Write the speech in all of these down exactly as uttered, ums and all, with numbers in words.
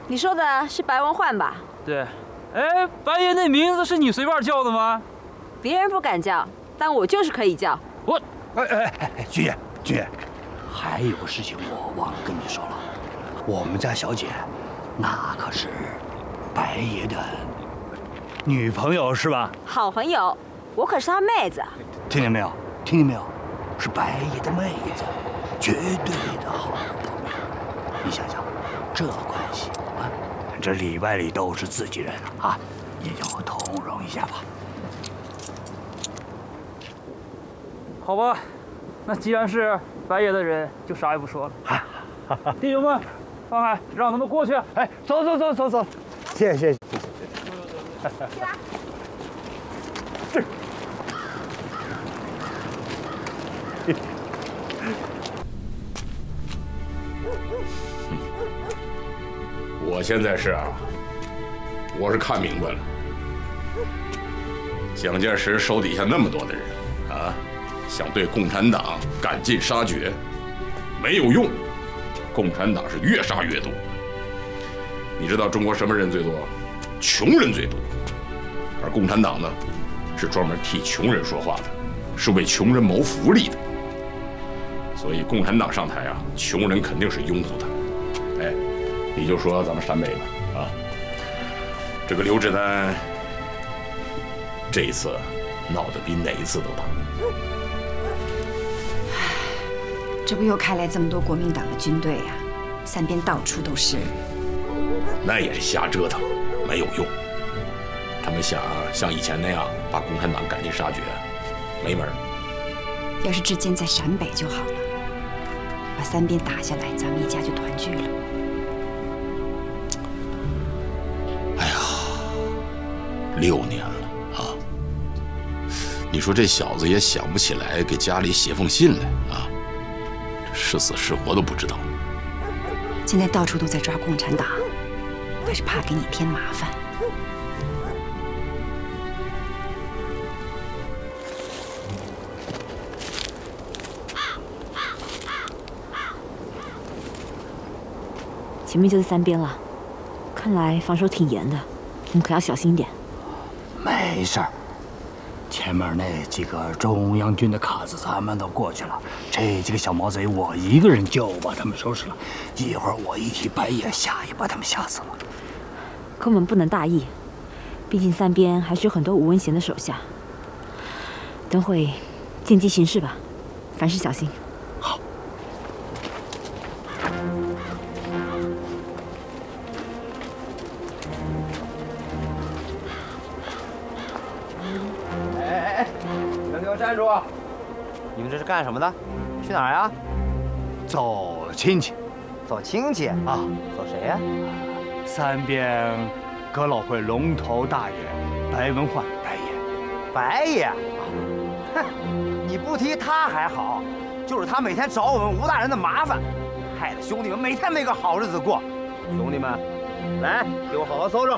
你说的是白文焕吧？ 对。哎，白爷那名字是你随便叫的吗？ 别人不敢叫，但我就是可以叫。 我， 哎哎哎，君爷，君爷，还有个事情我忘了跟你说了，我们家小姐，那可是白爷的女朋友是吧？ 好朋友，我可是他妹子。 听见没有？听见没有？是白爷的妹子，绝对的好朋友。你想想，这关系啊，这里外里都是自己人啊，也就通融一下吧。 好吧，那既然是白爷的人，就啥也不说了。弟兄们，放开，让他们过去。 哎，走走走走走，谢谢谢谢。 起来。 这。 我现在是啊，我是看明白了，蒋介石手底下那么多的人啊，想对共产党赶尽杀绝，没有用，共产党是越杀越多。你知道中国什么人最多？穷人最多，而共产党呢，是专门替穷人说话的，是为穷人谋福利的。所以共产党上台啊，穷人肯定是拥护他。哎，你就说咱们陕北吧，啊，这个刘志丹这一次闹得比哪一次都大。 这不又开来这么多国民党的军队呀、啊，三边到处都是。 那也是瞎折腾，没有用。他们想像以前那样把共产党赶尽杀绝，没门。 要是志坚在陕北就好了，把三边打下来，咱们一家就团聚了。 哎呀，六年了啊！你说这小子也想不起来给家里写封信来啊，是死是活都不知道。 现在到处都在抓共产党，还是怕给你添麻烦。 前面就是三边了，看来防守挺严的，你们可要小心点。 没事儿，前面那几个中央军的卡子咱们都过去了，这几个小毛贼我一个人就把他们收拾了。一会儿我一提白夜，吓也把他们吓死了。 可我们不能大意，毕竟三边还是有很多吴文贤的手下。等会见机行事吧，凡事小心。 好。 站住！你们这是干什么的？去哪儿呀？ 走亲戚。 走亲戚啊？ 走谁呀？ 三边哥老会龙头大爷白文焕白爷。 白爷？哼，你不提他还好，就是他每天找我们吴大人的麻烦，害得兄弟们每天没个好日子过。兄弟们，来，给我好好搜搜。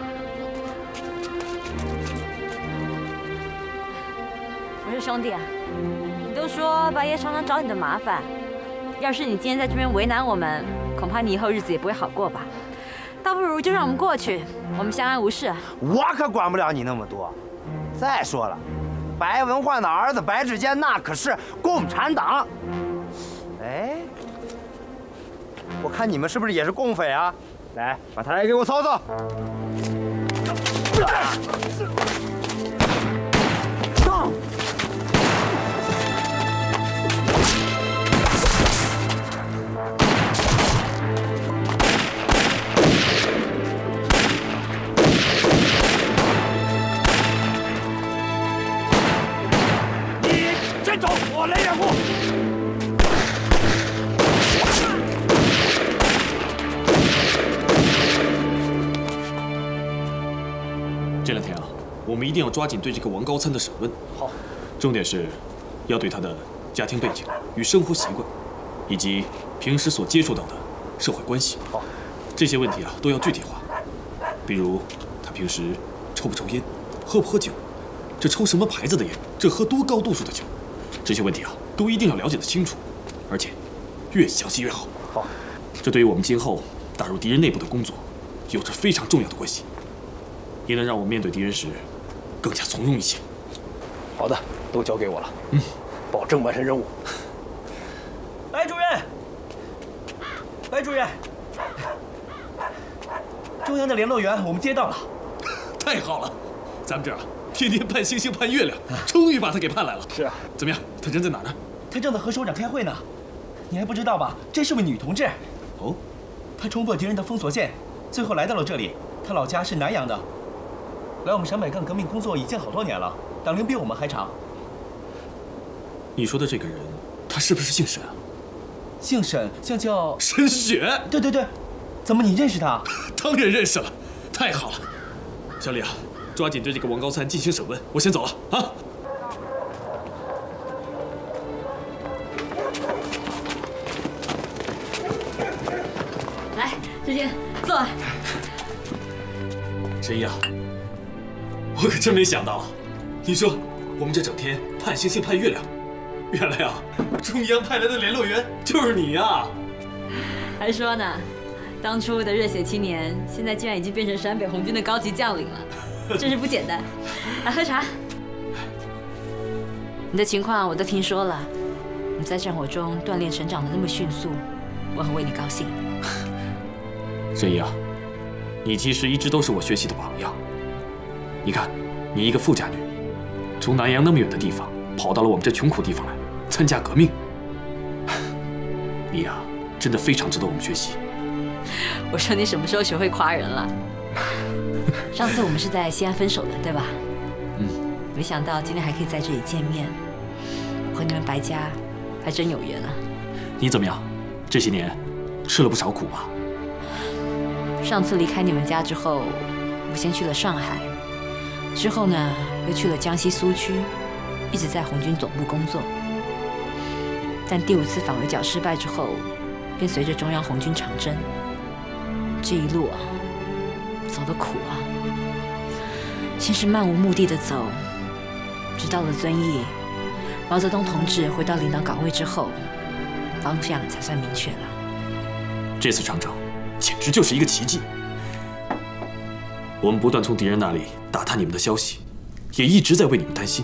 不是兄弟，你都说白爷常常找你的麻烦，要是你今天在这边为难我们，恐怕你以后日子也不会好过吧？倒不如就让我们过去，我们相安无事。 我可管不了你那么多。再说了，白文焕的儿子白志坚那可是共产党。哎，我看你们是不是也是共匪啊？来，把他来给我搜搜。上！ 先走，我来掩护。 这两天啊，我们一定要抓紧对这个王高参的审问。 好， 重点是要对他的家庭背景与生活习惯，以及平时所接触到的社会关系。 好， 这些问题啊都要具体化。比如他平时抽不抽烟，喝不喝酒，这抽什么牌子的烟，这喝多高度数的酒。这些问题啊，都一定要了解得清楚，而且越详细越好。 好， 这对于我们今后打入敌人内部的工作有着非常重要的关系，也能让我面对敌人时更加从容一些。 好的，都交给我了。嗯，保证完成任务。白主任，白主任，中央的联络员我们接到了。 太好了，咱们这儿啊，天天盼星星盼月亮，终于把他给盼来了。 是啊， 怎么样？他人在哪儿呢？ 他正在和首长开会呢。你还不知道吧？这是位女同志。 哦， 她冲破敌人的封锁线，最后来到了这里。她老家是南阳的，来我们陕北干革命工作已经好多年了，党龄比我们还长。 你说的这个人，他是不是姓沈啊？ 姓沈，像叫沈雪。 对对对，怎么你认识他？ 当然认识了，太好了。小李啊，抓紧对这个王高参进行审问，我先走了啊。 来，志坚，坐。 沈毅啊，我可真没想到啊！你说我们这整天盼星星盼月亮，原来啊，中央派来的联络员就是你呀！ 还说呢，当初的热血青年，现在竟然已经变成陕北红军的高级将领了，真是不简单。来喝茶。你的情况我都听说了，你在战火中锻炼成长的那么迅速，我很为你高兴。 沈毅啊，你其实一直都是我学习的榜样。你看，你一个富家女，从南阳那么远的地方跑到了我们这穷苦地方来参加革命，你呀、啊，真的非常值得我们学习。 我说你什么时候学会夸人了？上次我们是在西安分手的，对吧？ 嗯。 没想到今天还可以在这里见面，我和你们白家还真有缘啊。 你怎么样？这些年吃了不少苦吧？ 上次离开你们家之后，我先去了上海，之后呢又去了江西苏区，一直在红军总部工作。但第五次反围剿失败之后，便随着中央红军长征，这一路啊，走得苦啊。先是漫无目的的走，直到了遵义，毛泽东同志回到领导岗位之后，方向才算明确了。 这次长征简直就是一个奇迹。我们不断从敌人那里打探你们的消息，也一直在为你们担心。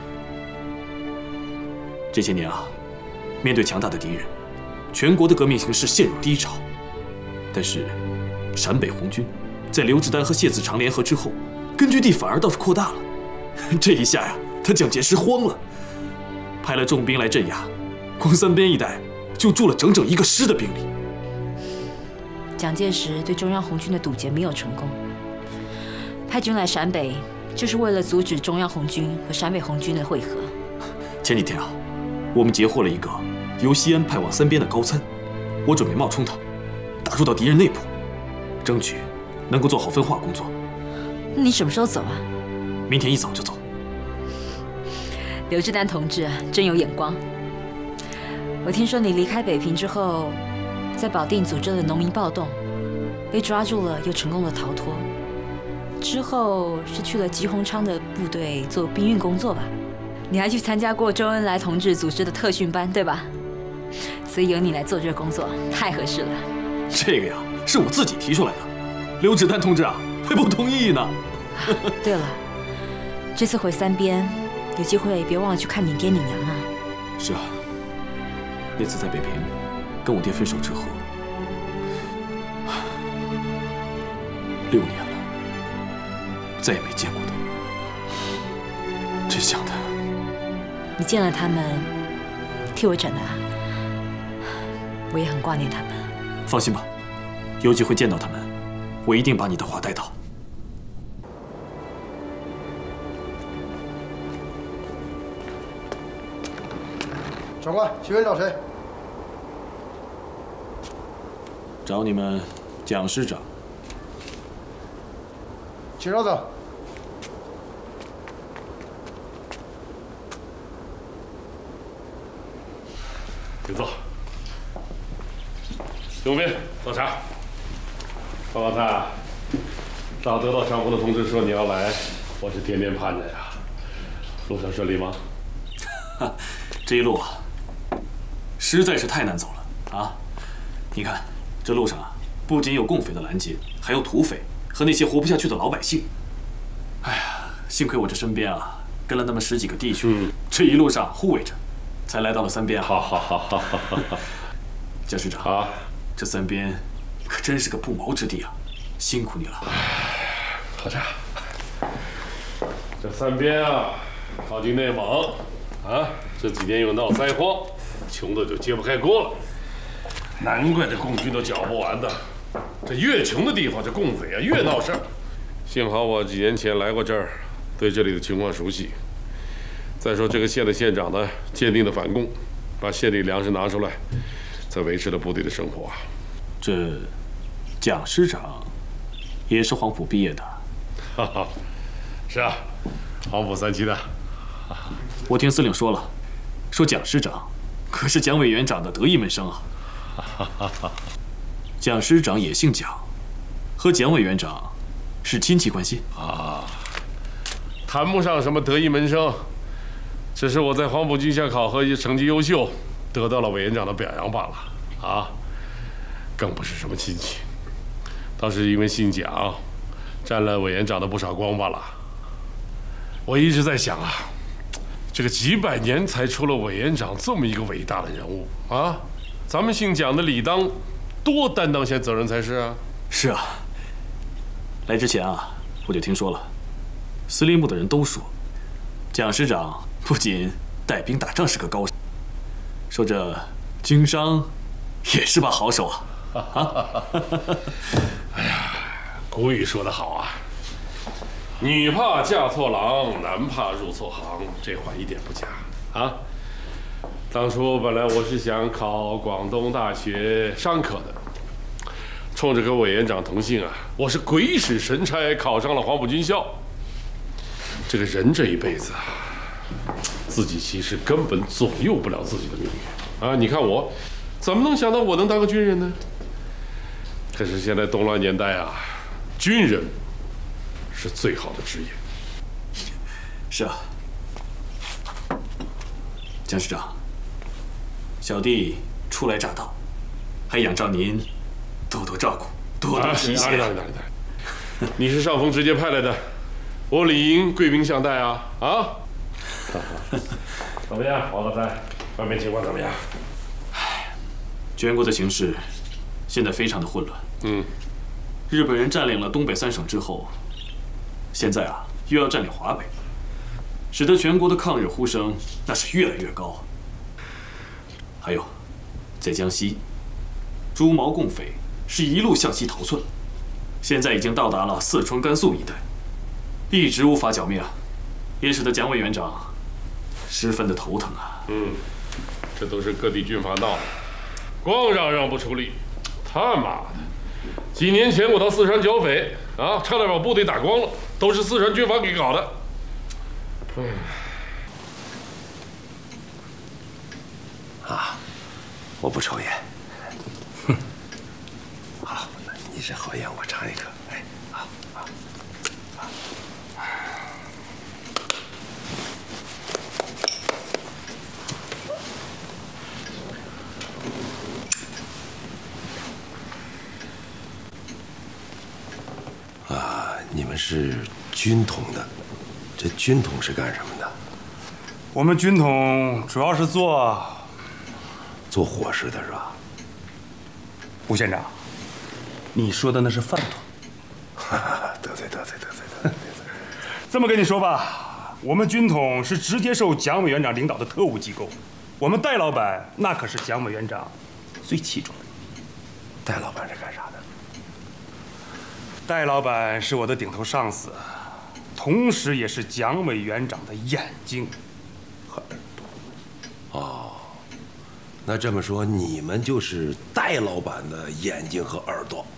这些年啊，面对强大的敌人，全国的革命形势陷入低潮。但是，陕北红军在刘志丹和谢子长联合之后，根据地反而倒是扩大了。这一下呀，他蒋介石慌了，派了重兵来镇压，光三边一带就驻了整整一个师的兵力。 蒋介石对中央红军的堵截没有成功，派军来陕北就是为了阻止中央红军和陕北红军的会合。 前几天啊，我们截获了一个由西安派往三边的高参，我准备冒充他，打入到敌人内部，争取能够做好分化工作。 那你什么时候走啊？ 明天一早就走。 刘志丹同志啊，真有眼光。我听说你离开北平之后，在保定组织了农民暴动，被抓住了，又成功的逃脱。之后是去了吉鸿昌的部队做兵运工作吧？你还去参加过周恩来同志组织的特训班，对吧？所以由你来做这个工作，太合适了。 这个呀，是我自己提出来的，刘志丹同志啊，还不同意呢。 对了，这次回三边，有机会别忘了去看你爹你娘啊。 是啊，那次在北平跟我爹分手之后，六年了，再也没见过他，真想他。 你见了他们，替我转达，我也很挂念他们。 放心吧，有机会见到他们，我一定把你的话带到。 长官，学员找谁？ 找你们蒋师长。 请稍等。 请坐。右边倒茶。高高参，早得到上峰的通知说你要来，我是天天盼着呀。路上顺利吗？ 这一路啊，实在是太难走了啊！你看这路上啊， 不仅有共匪的拦截，还有土匪和那些活不下去的老百姓。哎呀，幸亏我这身边啊跟了那么十几个弟兄，嗯、这一路上护卫着，才来到了三边。 好好好好好好。 蒋师长啊，这三边可真是个不毛之地啊，辛苦你了。 好家伙，这三边啊，靠近内蒙啊，这几年又闹灾荒，穷的就揭不开锅了。难怪这共军都剿不完的。这越穷的地方，这共匪啊越闹事儿。幸好我几年前来过这儿，对这里的情况熟悉。再说这个县的县长呢，坚定的反共，把县里粮食拿出来，才维持了部队的生活。 这蒋师长也是黄埔毕业的。 哈哈，是啊，黄埔三期的。 我听司令说了，说蒋师长可是蒋委员长的得意门生啊。蒋师长也姓蒋，和蒋委员长是亲戚关系啊，谈不上什么得意门生，只是我在黄埔军校考核成绩优秀，得到了委员长的表扬罢了啊，更不是什么亲戚，倒是因为姓蒋，沾了委员长的不少光罢了。我一直在想啊，这个几百年才出了委员长这么一个伟大的人物啊，咱们姓蒋的理当多担当些责任才是啊。 是啊，来之前啊，我就听说了，司令部的人都说，蒋师长不仅带兵打仗是个高手，说这经商也是把好手啊。啊！ 哎呀，古语说得好啊，女怕嫁错郎，男怕入错行，这话一点不假啊。当初本来我是想考广东大学商科的，冲着跟委员长同姓啊，我是鬼使神差考上了黄埔军校。这个人这一辈子啊，自己其实根本左右不了自己的命运啊！你看我，怎么能想到我能当个军人呢？可是现在动乱年代啊，军人是最好的职业。 是啊，蒋师长，小弟初来乍到，还仰仗您多多照顾，多多提携。哪里哪里哪里哪里！ 你是上峰直接派来的，我理应贵宾相待啊啊！怎么样，王德三？外面情况怎么样？ 唉，全国的形势现在非常的混乱。 嗯， 日本人占领了东北三省之后，现在啊又要占领华北，使得全国的抗日呼声那是越来越高。还有，在江西，朱毛共匪是一路向西逃窜，现在已经到达了四川、甘肃一带，一直无法剿灭啊，也使得蒋委员长十分的头疼啊。 嗯，这都是各地军阀闹的，光嚷嚷不出力，他妈的！几年前我到四川剿匪啊，差点把部队打光了，都是四川军阀给搞的。嗯， 啊，我不抽烟。哼，好，你是好烟，我尝一颗。哎，啊啊啊！啊，你们是军统的，这军统是干什么的？ 我们军统主要是做做伙食的，是吧？ 吴县长，你说的那是饭桶。 得罪得罪得罪得罪得罪！ 这么跟你说吧，我们军统是直接受蒋委员长领导的特务机构，我们戴老板那可是蒋委员长最器重的。 戴老板是干啥的？ 戴老板是我的顶头上司，同时也是蒋委员长的眼睛和耳朵。哦，那这么说，你们就是戴老板的眼睛和耳朵。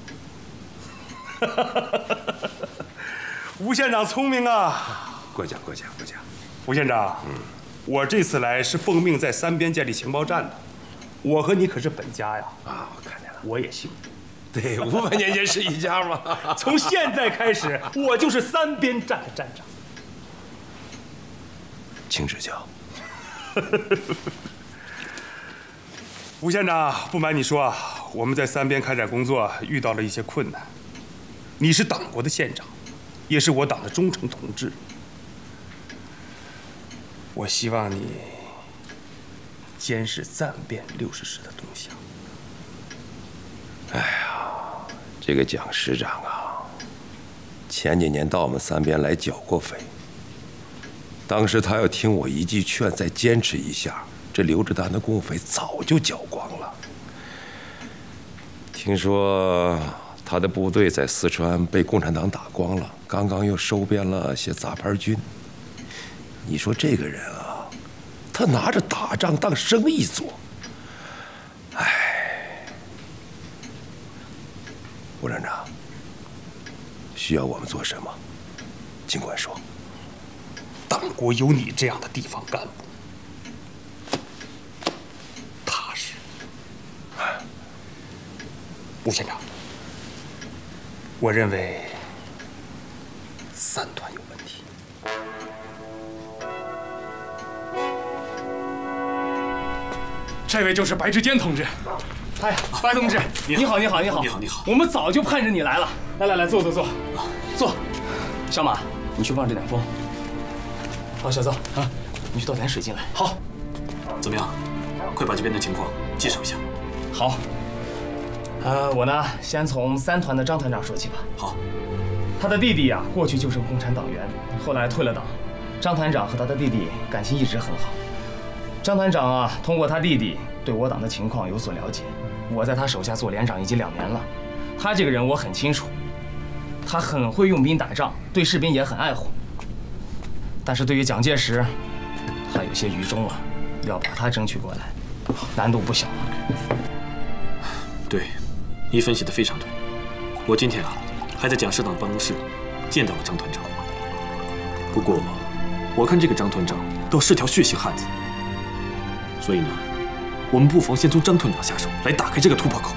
吴县长聪明啊！ 过奖过奖过奖。 吴县长，嗯，我这次来是奉命在三边建立情报站的，我和你可是本家呀！ 啊，我看见了， 我也姓。 对，五百年前是一家嘛。 从现在开始，我就是三边站的站长。 请指教。 吴县长，不瞒你说啊， 我们在三边开展工作遇到了一些困难。你是党国的县长，也是我党的忠诚同志。我希望你监视暂编六十师的动向。 哎呀，这个蒋师长啊，前几年到我们三边来剿过匪。当时他要听我一句劝，再坚持一下，这刘志丹的共匪早就剿光了。听说他的部队在四川被共产党打光了，刚刚又收编了些杂牌军。你说这个人啊，他拿着打仗当生意做。哎，吴站长，需要我们做什么，尽管说。 党国有你这样的地方干部，踏实。吴县长，我认为三团有问题。 这位就是白志坚同志。 哎，白同志，你好，你好，你好， 你好，你好。 我们早就盼着你来了。来来来，坐坐坐，坐。小马，你去望着点风。好，小邹啊，你去倒点水进来。 好。怎么样？快把这边的情况介绍一下。 好。呃，我呢，先从三团的张团长说起吧。 好。 他的弟弟啊，过去就是共产党员，后来退了党。张团长和他的弟弟感情一直很好。张团长啊，通过他弟弟对我党的情况有所了解。我在他手下做连长已经两年了，他这个人我很清楚，他很会用兵打仗，对士兵也很爱护。但是对于蒋介石，他有些愚忠啊，要把他争取过来，难度不小啊。 对，你分析的非常对。我今天啊，还在蒋师长办公室见到了张团长。不过，我看这个张团长倒是条血性汉子，所以呢，我们不妨先从张团长下手，来打开这个突破口。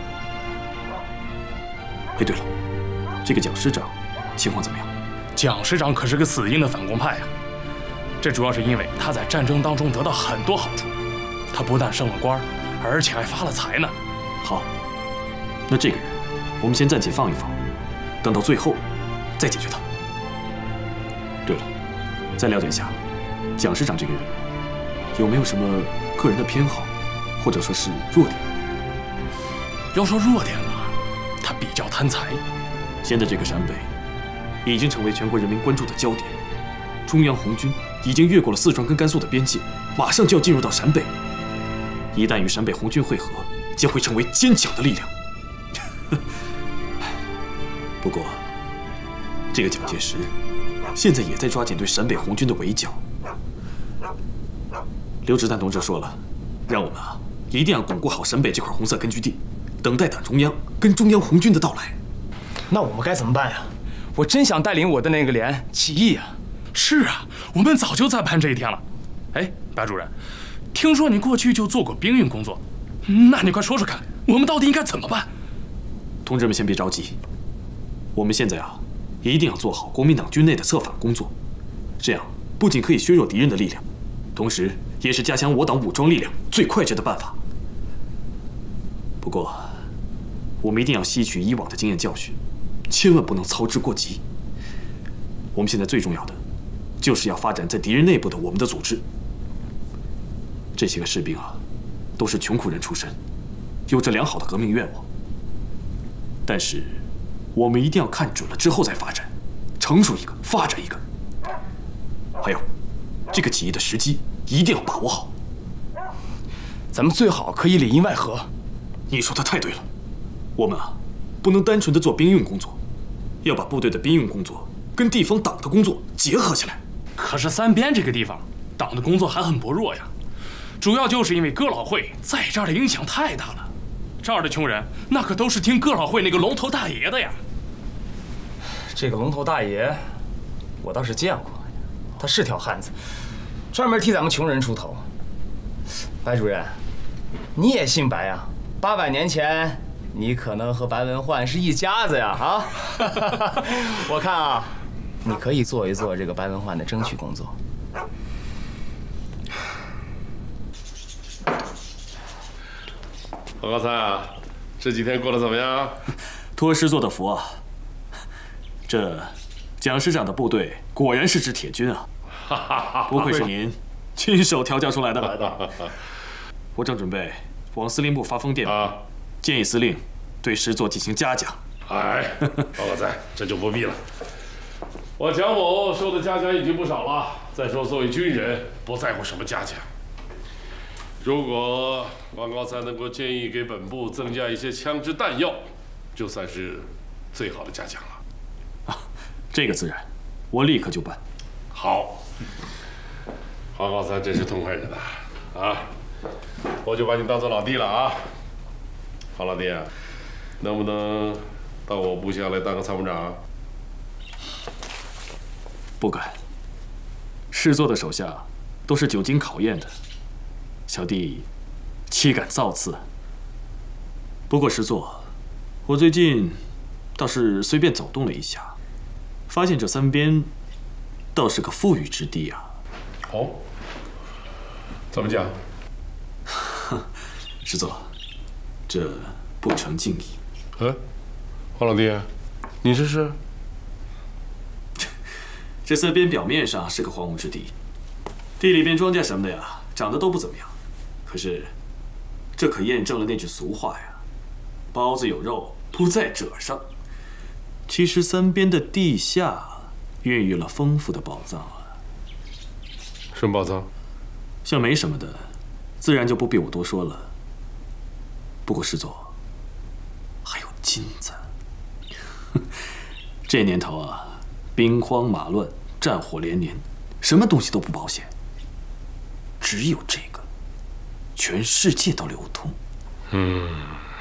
哎，对了，这个蒋师长情况怎么样？ 蒋师长可是个死硬的反共派呀，这主要是因为他在战争当中得到很多好处，他不但升了官，而且还发了财呢。 好，那这个人我们先暂且放一放，等到最后再解决他。对了，再了解一下蒋师长这个人有没有什么个人的偏好，或者说是弱点？ 要说弱点嘛，他比较贪财。 现在这个陕北已经成为全国人民关注的焦点，中央红军已经越过了四川跟甘肃的边界，马上就要进入到陕北。一旦与陕北红军会合，将会成为坚强的力量。不过，这个蒋介石现在也在抓紧对陕北红军的围剿。刘志丹同志说了，让我们啊一定要巩固好陕北这块红色根据地，等待党中央跟中央红军的到来。 那我们该怎么办呀？我真想带领我的那个连起义啊！ 是啊，我们早就在盼这一天了。哎，白主任，听说你过去就做过兵运工作，那你快说说看，我们到底应该怎么办？ 同志们先别着急，我们现在啊，一定要做好国民党军内的策反工作，这样不仅可以削弱敌人的力量，同时也是加强我党武装力量最快捷的办法。不过，我们一定要吸取以往的经验教训，千万不能操之过急。我们现在最重要的，就是要发展在敌人内部的我们的组织。这些个士兵啊，都是穷苦人出身，有着良好的革命愿望。但是，我们一定要看准了之后再发展，成熟一个发展一个。还有，这个起义的时机一定要把握好。 咱们最好可以里应外合。 你说的太对了，我们啊，不能单纯的做兵运工作，要把部队的兵运工作跟地方党的工作结合起来。 可是三边这个地方，党的工作还很薄弱呀，主要就是因为哥老会在这儿的影响太大了。这儿的穷人那可都是听哥老会那个龙头大爷的呀。 这个龙头大爷，我倒是见过，他是条汉子，专门替咱们穷人出头。白主任，你也姓白呀？八百年前，你可能和白文焕是一家子呀！啊，我看啊，你可以做一做这个白文焕的争取工作。 何高三啊， 这几天过得怎么样？ 托师座的福啊，这蒋师长的部队果然是支铁军啊！不愧是您亲手调教出来的。我正准备往司令部发封电报，建议司令对师座进行嘉奖。 哎，报告在，这就不必了。我蒋某受的嘉奖已经不少了。再说，作为军人，不在乎什么嘉奖。如果王高才能够建议给本部增加一些枪支弹药，就算是最好的嘉奖了。 啊，这个自然，我立刻就办。 好，王高才真是痛快着呢，啊，我就把你当做老弟了啊。好老弟啊，能不能到我部下来当个参谋长？ 不敢。师座的手下都是久经考验的，小弟岂敢造次。不过师座，我最近倒是随便走动了一下，发现这三边倒是个富裕之地啊。 哦，怎么讲？ 师座，这不成敬意。 嗯，黄老弟，你这是？ 这三边表面上是个荒芜之地，地里边庄稼什么的呀，长得都不怎么样。可是，这可验证了那句俗话呀：“包子有肉，不在褶上。”其实三边的地下孕育了丰富的宝藏啊。 什么宝藏？ 像没什么的，自然就不必我多说了。不过师座，还有金子。这年头啊，兵荒马乱，战火连连，什么东西都不保险。只有这个，全世界都流通。 嗯，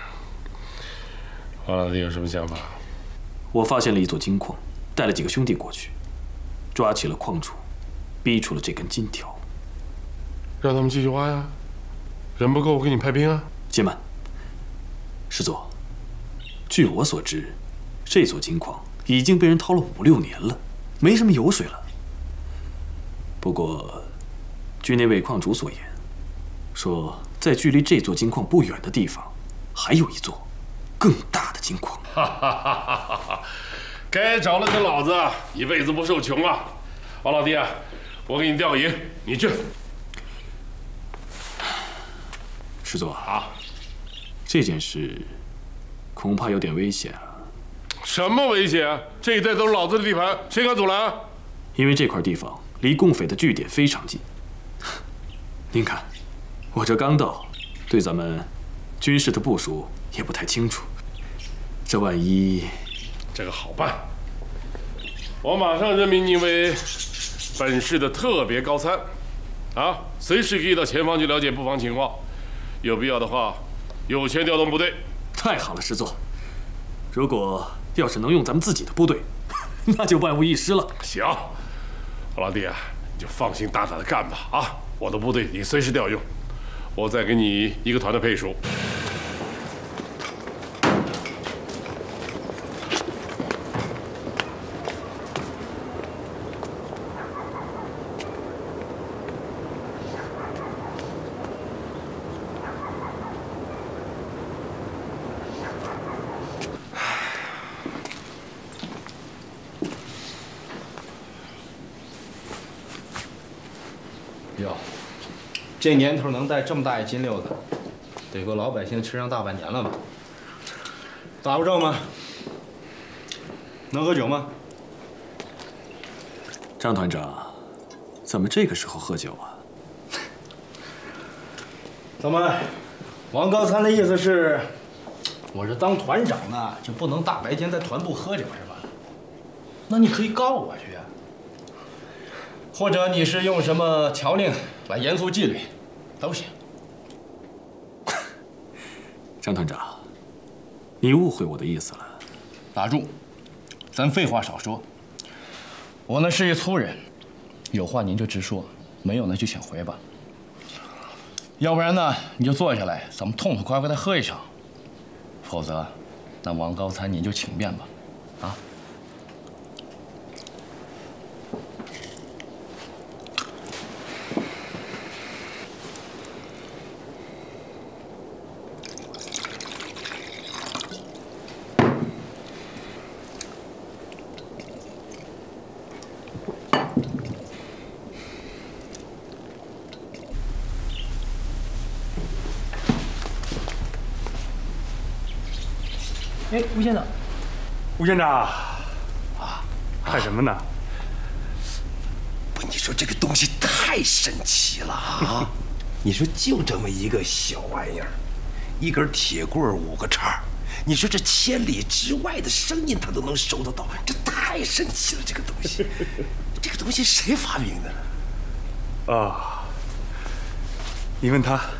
黄老弟有什么想法？ 我发现了一座金矿，带了几个兄弟过去，抓起了矿主，逼出了这根金条。 让他们继续挖呀，人不够我给你派兵啊。 且慢，师座，据我所知，这座金矿已经被人掏了五六年了，没什么油水了。不过，据那位矿主所言，说在距离这座金矿不远的地方，还有一座更大的金矿。 哈哈哈哈哈！该着了跟老子一辈子不受穷啊！王老弟啊，我给你调个营，你去。 师座啊，这件事恐怕有点危险啊。 什么危险啊？这一带都是老子的地盘，谁敢阻拦啊？ 因为这块地方离共匪的据点非常近。您看，我这刚到，对咱们军事的部署也不太清楚。这万一…… 这个好办，我马上任命你为本市的特别高参，啊，随时可以到前方去了解布防情况，有必要的话，有权调动部队。 太好了，师座。如果要是能用咱们自己的部队，那就万无一失了。 行，我老弟啊，你就放心大胆的干吧啊！我的部队你随时调用，我再给你一个团的配属。 哟，这年头能带这么大一金溜子，得够老百姓吃上大半年了吧？打过仗吗？能喝酒吗？ 张团长，怎么这个时候喝酒啊？ 怎么，王高参的意思是，我这当团长呢，就不能大白天在团部喝酒是吧？那你可以告我去啊。或者你是用什么条令来严肃纪律，都行。 张团长，你误会我的意思了。 打住，咱废话少说。我呢是一粗人，有话您就直说，没有呢就请回吧。要不然呢，你就坐下来，咱们痛痛快快的喝一场。否则，那王高参您就请便吧。啊。 哎，吴县长，吴县长，啊，看什么呢？ 不，你说这个东西太神奇了啊！你说就这么一个小玩意儿，一根铁棍五个叉，你说这千里之外的声音它都能收得到，这太神奇了！这个东西，这个东西谁发明的呢？ 啊，你问他。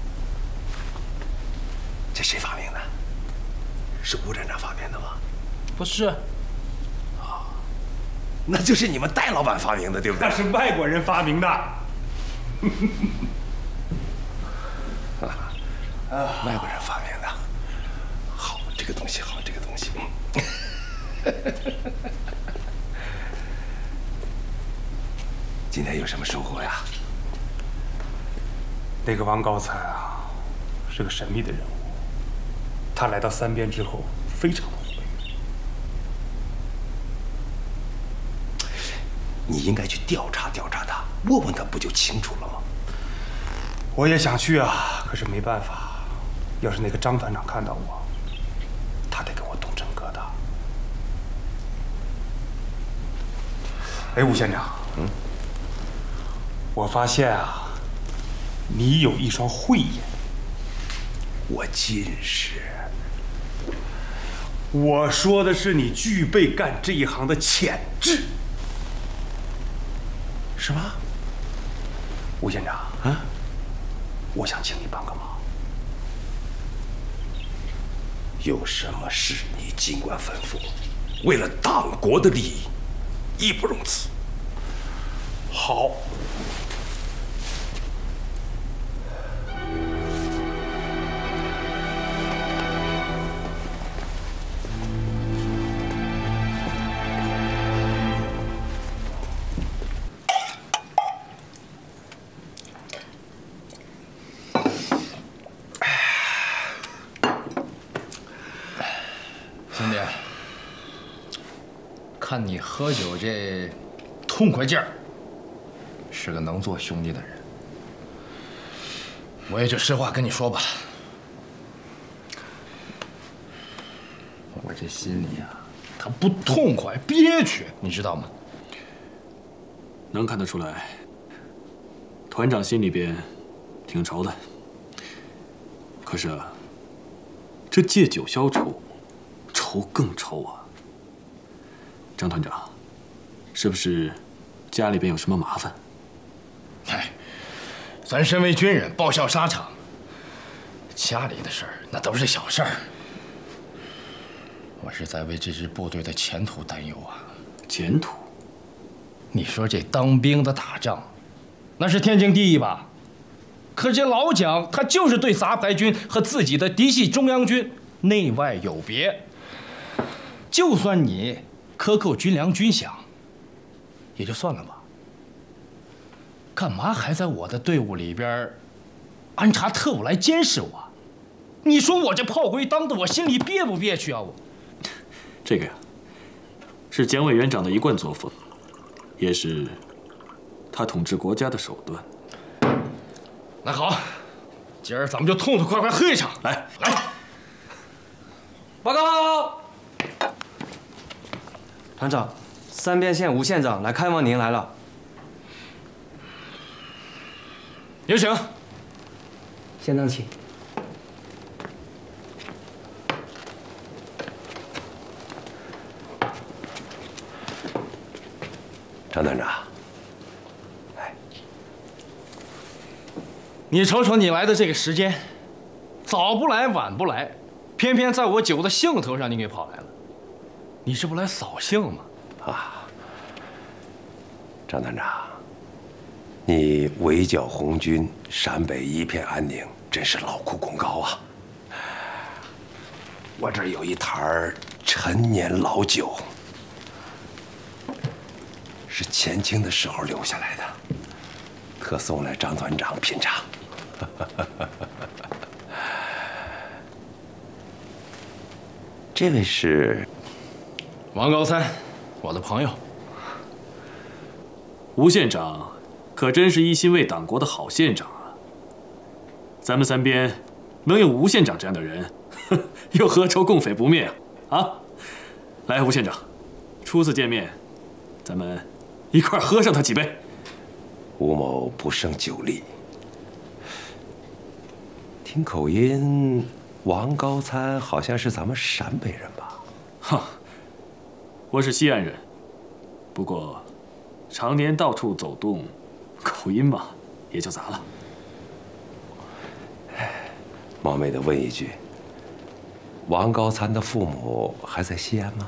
这谁发明的？是吴站长发明的吗？ 不是。 啊，那就是你们戴老板发明的，对不对？ 那是外国人发明的。 啊，外国人发明的。好，这个东西好，这个东西。今天有什么收获呀？ 那个王高才啊，是个神秘的人物。他来到三边之后，非常的活跃。 你应该去调查调查他，问问他，不就清楚了吗？ 我也想去啊，可是没办法。要是那个张团长看到我，他得跟我动真疙瘩。哎，吴县长，嗯，我发现啊，你有一双慧眼。 我近视。 我说的是你具备干这一行的潜质， 是吗？ 吴县长，啊，我想请你帮个忙。 有什么事你尽管吩咐，为了党国的利益，义不容辞。 好。 兄弟，看你喝酒这痛快劲儿，是个能做兄弟的人。我也就实话跟你说吧，我这心里啊，他不痛快，憋屈，你知道吗？ 能看得出来，团长心里边挺愁的。可是啊，这借酒消愁。愁更愁啊！张团长，是不是家里边有什么麻烦？ 哎，咱身为军人，报效沙场，家里的事儿那都是小事儿。我是在为这支部队的前途担忧啊。 前途？ 你说这当兵的打仗，那是天经地义吧？可这老蒋他就是对杂牌军和自己的嫡系中央军内外有别。就算你克扣军粮军饷，也就算了吧。干嘛还在我的队伍里边安插特务来监视我？你说我这炮灰当的我心里憋不憋屈啊？我这个呀，是蒋委员长的一贯作风，也是他统治国家的手段。 那好，今儿咱们就痛痛快快喝一场。 来来，报告。 团长，三边县吴县长来看望您来了。 有请。 县长请。 张团长， 哎，你瞅瞅你来的这个时间，早不来晚不来，偏偏在我酒的兴头上你给跑来了。你这不来扫兴吗？ 啊，张团长，你围剿红军，陕北一片安宁，真是劳苦功高啊！我这儿有一坛陈年老酒，是前清的时候留下来的，特送来张团长品尝。这位是王高参，我的朋友。 吴县长可真是一心为党国的好县长啊！咱们三边能有吴县长这样的人，又何愁共匪不灭啊？ 啊！来，吴县长，初次见面，咱们一块儿喝上他几杯。 吴某不胜酒力，听口音，王高参好像是咱们陕北人吧？ 哈，我是西安人，不过常年到处走动，口音嘛也就杂了。 冒昧的问一句，王高参的父母还在西安吗？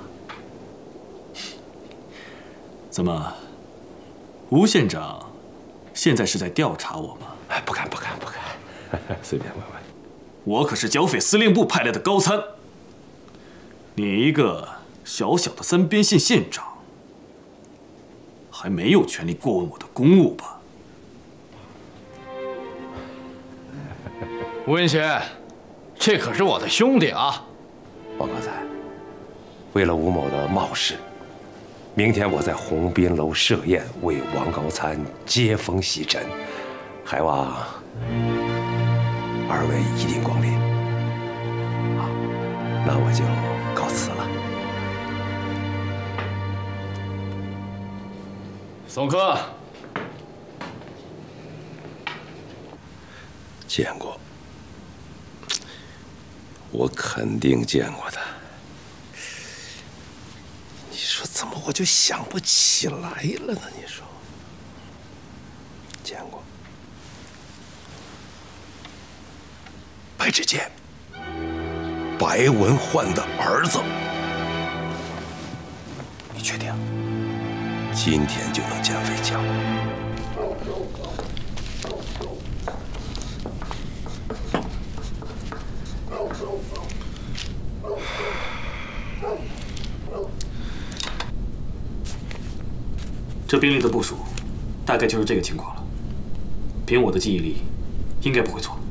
怎么，吴县长现在是在调查我吗？ 哎，不敢不敢不敢，随便问问。 我可是剿匪司令部派来的高参，你一个小小的三边县县长，还没有权利过问我的公务吧？ 吴文贤，这可是我的兄弟啊！ 王高参，为了吴某的冒失，明天我在鸿宾楼设宴，为王高参接风洗尘，还望二位一定光临。好，那我就告辞了。 宋科， 见过。我肯定见过他，你说怎么我就想不起来了呢？你说，见过白志坚，白文焕的儿子，你确定？今天就能见飞将？ 这兵力的部署，大概就是这个情况了。凭我的记忆力，应该不会错。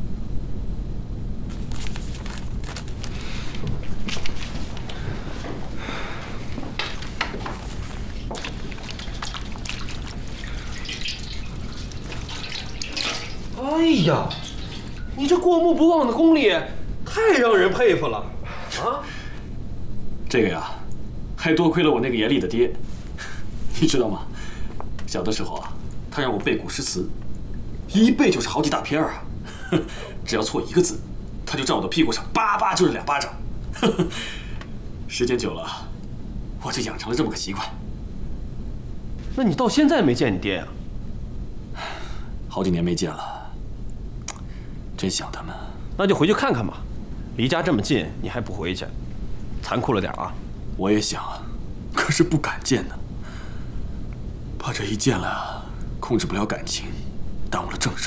哎呀，你这过目不忘的功力，太让人佩服了啊！ 这个呀，还多亏了我那个严厉的爹，你知道吗？小的时候啊，他让我背古诗词，一背就是好几大篇啊。只要错一个字，他就照我的屁股上叭叭就是两巴掌。时间久了，我就养成了这么个习惯。 那你到现在没见你爹呀？ 好几年没见了，真想他们。 那就回去看看吧，离家这么近，你还不回去，残酷了点啊！ 我也想，可是不敢见呢。怕这一见了，控制不了感情，耽误了正事。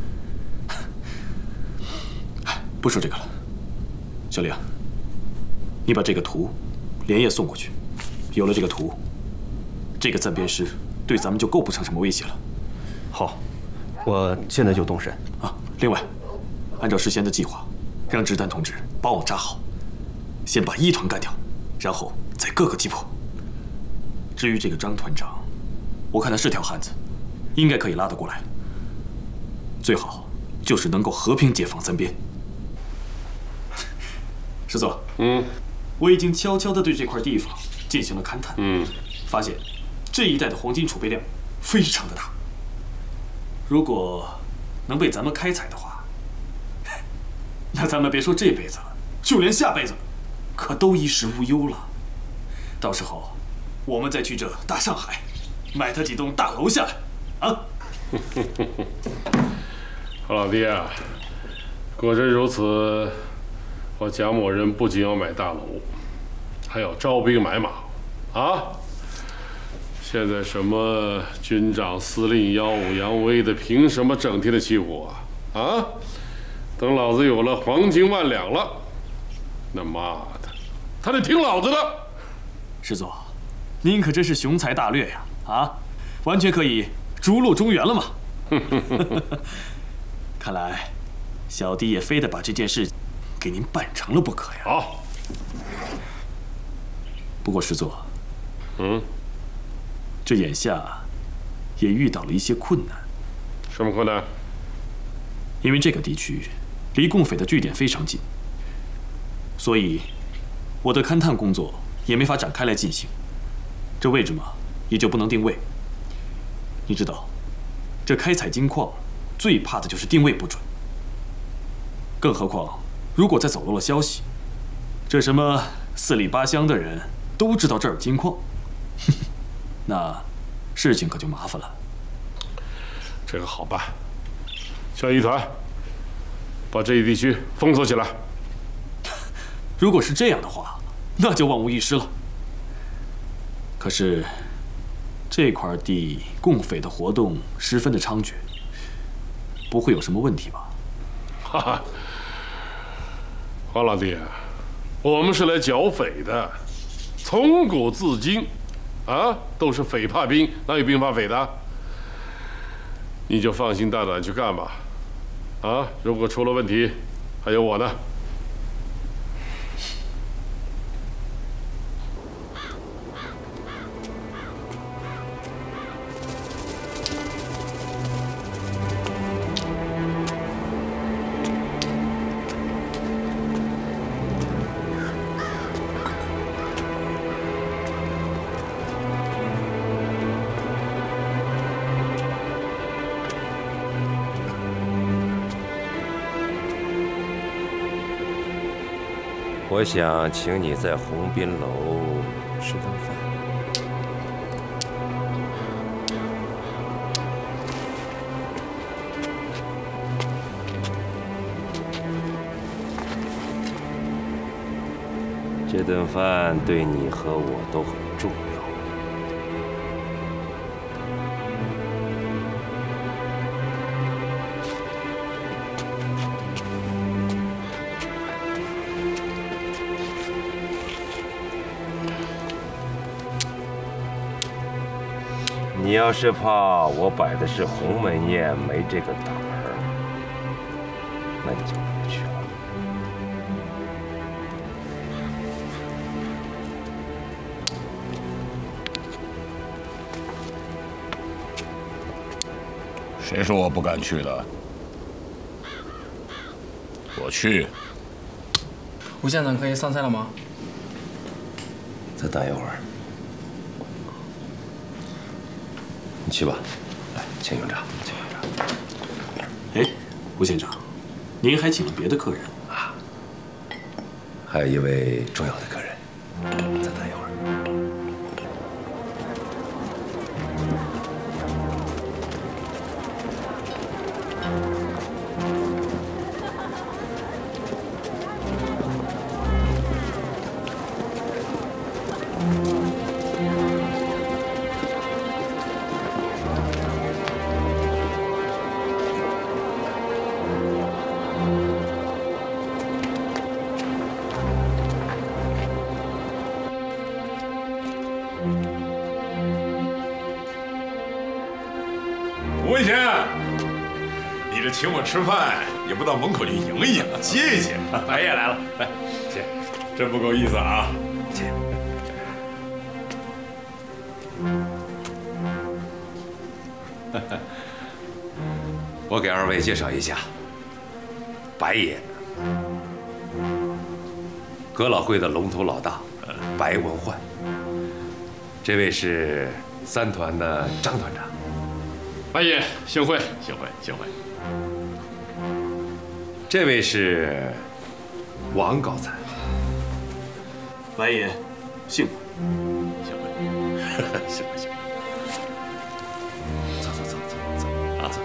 哎，不说这个了，小李啊，你把这个图连夜送过去。有了这个图，这个暂编师对咱们就构不成什么威胁了。 好，我现在就动身啊。另外，按照事先的计划，让直丹同志把我们扎好，先把一团干掉，然后再各个击破。至于这个张团长，我看他是条汉子，应该可以拉得过来。最好就是能够和平解放三边。师座， 嗯， 我已经悄悄地对这块地方进行了勘探， 嗯， 发现这一带的黄金储备量非常的大。如果能被咱们开采的话，那咱们别说这辈子了，就连下辈子可都衣食无忧了。到时候我们再去这大上海买他几栋大楼下来啊！ 好老弟啊，果真如此，我贾某人不仅要买大楼，还要招兵买马啊！现在什么军长、司令耀武扬威的，凭什么整天的欺负我啊？啊！等老子有了黄金万两了，那妈的，他得听老子的！ 师座，您可真是雄才大略呀！啊，完全可以逐鹿中原了嘛！看来小弟也非得把这件事给您办成了不可呀。 好。 不过师座， 嗯， 这眼下也遇到了一些困难。 什么困难？ 因为这个地区离共匪的据点非常近，所以我的勘探工作也没法展开来进行。这位置嘛，也就不能定位。你知道，这开采金矿最怕的就是定位不准。更何况，如果再走漏了消息，这什么四里八乡的人都知道这儿有金矿，那事情可就麻烦了。 这个好办，下一团把这一地区封锁起来。 如果是这样的话，那就万无一失了。可是，这块地共匪的活动十分的猖獗，不会有什么问题吧？ 哈哈，黄老弟，我们是来剿匪的，从古至今，啊，都是匪怕兵，哪有兵怕匪的？你就放心大胆去干吧，啊，如果出了问题，还有我呢。 我想请你在鸿宾楼吃顿饭。这顿饭对你和我都很重要。你要是怕我摆的是鸿门宴没这个胆儿，那你就别去了。 谁说我不敢去的？我去。 吴县长可以上菜了吗？ 再等一会儿。你去吧，来，请用茶，请用茶。 哎，吴县长，您还请了别的客人啊？还有一位重要的客人，再等一会儿。 吴文贤，你这请我吃饭，也不到门口去迎一迎，接一接。白爷来了，来，接，真不够意思啊！ 接。我给二位介绍一下，白爷，哥老会的龙头老大，白文焕。这位是三团的张团长。 白爷，幸会， 幸会，幸会。 这位是王高才。 白爷，幸会， 幸会，幸会，幸会。 走走走走走啊走。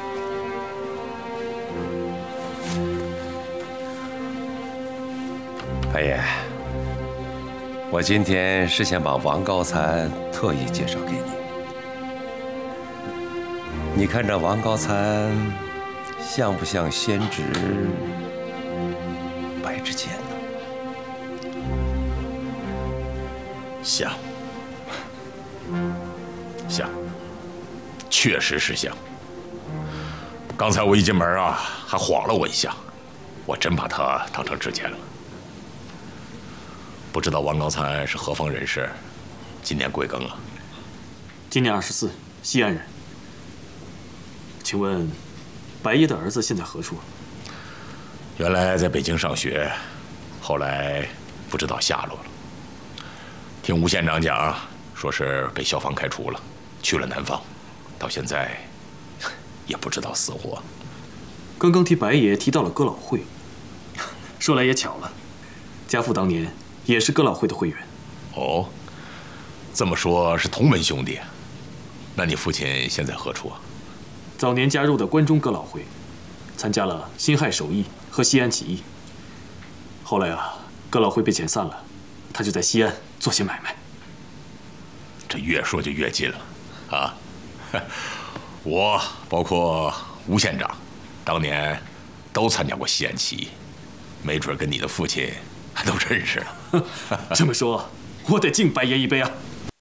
白爷，我今天是想把王高才特意介绍给你。你看这王高才像不像先侄白志坚呢？ 像，像，确实是像。刚才我一进门啊，还晃了我一下，我真把他当成志坚了。不知道王高才是何方人士，今年贵庚了？ 今年二十四，西安人。请问，白爷的儿子现在何处？ 原来在北京上学，后来不知道下落了。听吴县长讲，说是被消防开除了，去了南方，到现在也不知道死活。 刚刚提白爷提到了哥老会，说来也巧了，家父当年也是哥老会的会员。 哦，这么说是同门兄弟。那你父亲现在何处啊？ 早年加入的关中哥老会，参加了辛亥首义和西安起义。后来啊，哥老会被遣散了，他就在西安做些买卖。 这越说就越近了，啊！我包括吴县长，当年都参加过西安起义，没准跟你的父亲还都认识呢。 这么说，我得敬白爷一杯啊！